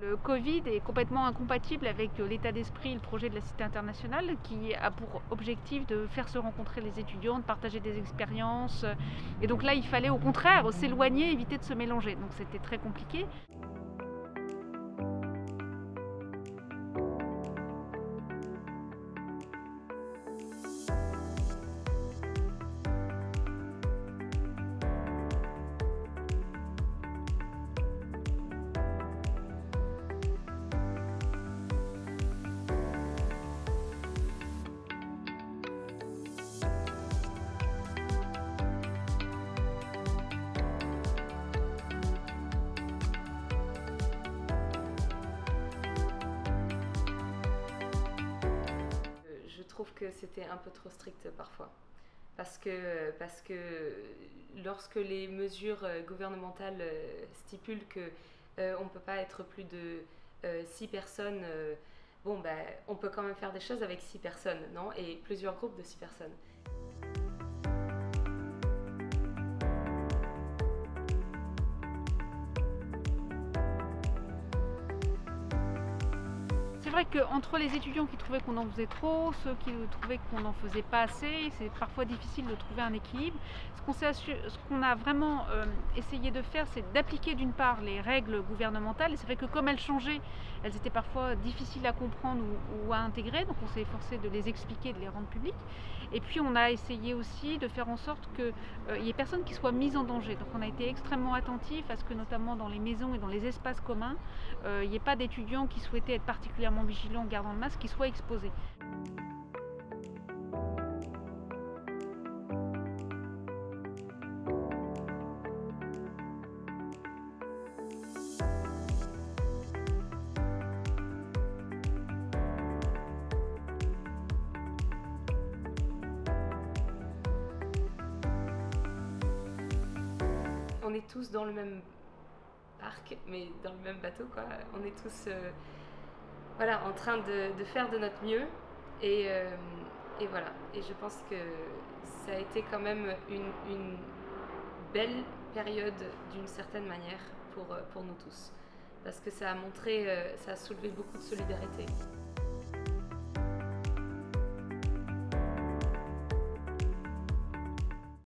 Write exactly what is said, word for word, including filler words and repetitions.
le Covid est complètement incompatible avec l'état d'esprit et le projet de la Cité internationale qui a pour objectif de faire se rencontrer les étudiants, de partager des expériences. Et donc là, il fallait au contraire s'éloigner, éviter de se mélanger. Donc c'était très compliqué. Je trouve que c'était un peu trop strict parfois. Parce que, parce que lorsque les mesures gouvernementales stipulent qu'on euh, ne peut pas être plus de euh, six personnes, euh, bon, bah, on peut quand même faire des choses avec six personnes, non? Et plusieurs groupes de six personnes. C'est vrai qu'entre les étudiants qui trouvaient qu'on en faisait trop, ceux qui trouvaient qu'on n'en faisait pas assez, c'est parfois difficile de trouver un équilibre. Ce qu'on ce qu'on a vraiment euh, essayé de faire, c'est d'appliquer d'une part les règles gouvernementales. Et c'est vrai que comme elles changeaient, elles étaient parfois difficiles à comprendre ou, ou à intégrer. Donc on s'est efforcé de les expliquer, de les rendre publiques. Et puis on a essayé aussi de faire en sorte qu'il n'y euh, ait personne qui soit mis en danger. Donc on a été extrêmement attentif à ce que notamment dans les maisons et dans les espaces communs, euh, il n'y ait pas d'étudiants qui souhaitaient être particulièrement vigilants en gardant le masque, qui soient exposés. On est tous dans le même parc, mais dans le même bateau, quoi. On est tous euh, voilà, en train de, de faire de notre mieux. Et, euh, et voilà. Et je pense que ça a été quand même une, une belle période d'une certaine manière pour, pour nous tous. Parce que ça a montré, ça a soulevé beaucoup de solidarité.